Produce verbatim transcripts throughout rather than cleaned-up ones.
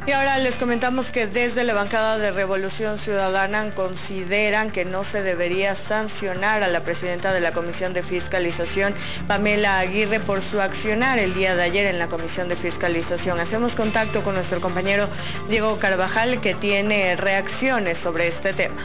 Y ahora les comentamos que desde la bancada de Revolución Ciudadana consideran que no se debería sancionar a la presidenta de la Comisión de Fiscalización, Pamela Aguirre, por su accionar el día de ayer en la Comisión de Fiscalización. Hacemos contacto con nuestro compañero Diego Carvajal, que tiene reacciones sobre este tema.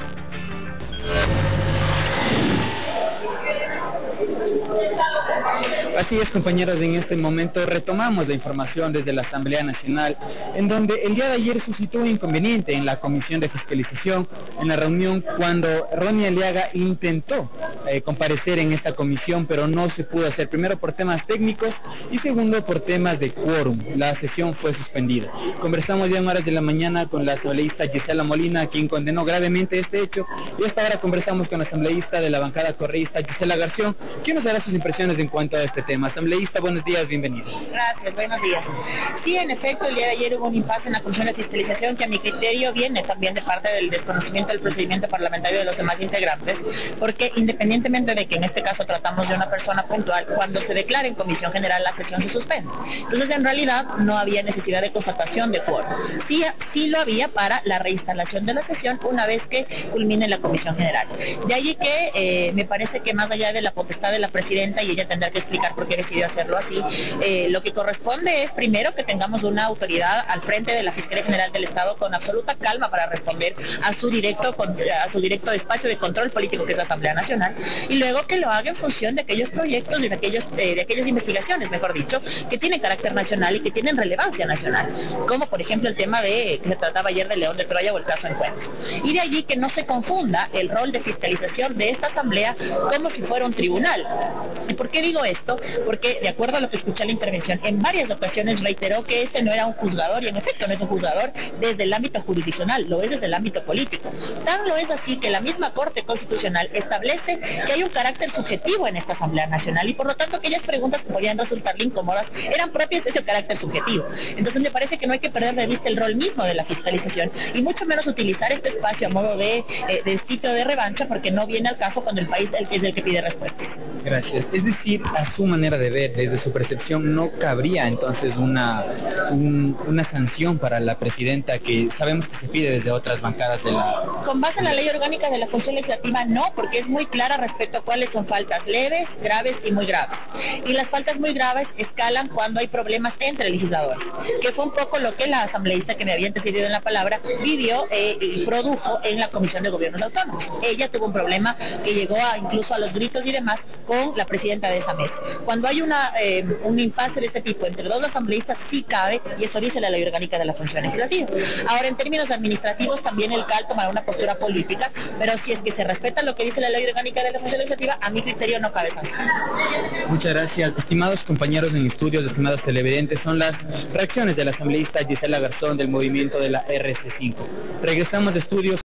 Así es, compañeros, en este momento retomamos la información desde la Asamblea Nacional, en donde el día de ayer suscitó un inconveniente en la Comisión de Fiscalización, en la reunión cuando Ronnie Aliaga intentó eh, comparecer en esta comisión, pero no se pudo hacer, primero por temas técnicos y segundo por temas de quórum. La sesión fue suspendida. Conversamos ya en horas de la mañana con la asambleísta Gisela Molina, quien condenó gravemente este hecho, y hasta ahora conversamos con la asambleísta de la bancada correísta, Gisela García, quien nos dará sus impresiones en cuanto a este tema. Asambleísta, buenos días, bienvenido. Gracias, buenos días. Sí, en efecto, el día de ayer hubo un impasse en la Comisión de Fiscalización que a mi criterio viene también de parte del desconocimiento del procedimiento parlamentario de los demás integrantes, porque independientemente de que en este caso tratamos de una persona puntual, cuando se declara en Comisión General la sesión se suspende. Entonces, en realidad, no había necesidad de constatación de quórum. Sí, sí lo había para la reinstalación de la sesión una vez que culmine la Comisión General. De allí que eh, me parece que más allá de la potestad de la presidenta, y ella tendrá que explicar por qué decidió hacerlo así, eh, lo que corresponde es primero que tengamos una autoridad al frente de la Fiscalía General del Estado con absoluta calma para responder a su directo a su directo espacio de control político, que es la Asamblea Nacional, y luego que lo haga en función de aquellos proyectos y de aquellos eh, de aquellas investigaciones, mejor dicho, que tienen carácter nacional y que tienen relevancia nacional, como por ejemplo el tema de que se trataba ayer de León de Troya o el caso Encuentro. Y de allí que no se confunda el rol de fiscalización de esta Asamblea como si fuera un tribunal. ¿Y por qué digo esto? Porque, de acuerdo a lo que escuché en la intervención, en varias ocasiones reiteró que este no era un juzgador, y en efecto no es un juzgador desde el ámbito jurisdiccional, lo es desde el ámbito político. Tan lo es así que la misma Corte Constitucional establece que hay un carácter subjetivo en esta Asamblea Nacional, y por lo tanto aquellas preguntas que podían resultarle incómodas eran propias de ese carácter subjetivo. Entonces me parece que no hay que perder de vista el rol mismo de la fiscalización, y mucho menos utilizar este espacio a modo de, eh, de sitio de revancha, porque no viene al caso cuando el país es el que pide respuesta. Gracias. Es decir, a su manera de ver, desde su percepción, ¿no cabría entonces una un, una sanción para la presidenta, que sabemos que se pide desde otras bancadas de la... Con base en la ley orgánica de la función legislativa, no, porque es muy clara respecto a cuáles son faltas leves, graves y muy graves. Y las faltas muy graves escalan cuando hay problemas entre legisladores, que fue un poco lo que la asambleísta que me había antecedido en la palabra vivió eh, y produjo en la Comisión de Gobiernos Autónomos. Ella tuvo un problema que llegó a, incluso a los gritos y demás con la presidenta de esa mesa. Cuando hay una eh, un impasse de este tipo entre dos asambleístas, sí cabe, y eso dice la ley orgánica de la función legislativa. Ahora, en términos administrativos, también el C A L tomará una postura política, pero si es que se respeta lo que dice la ley orgánica de la función legislativa, a mi criterio no cabe sanción. Muchas gracias. Estimados compañeros en estudios, estimados televidentes, son las reacciones de la asambleísta Gisela Garzón del movimiento de la R C cinco. Regresamos de estudios.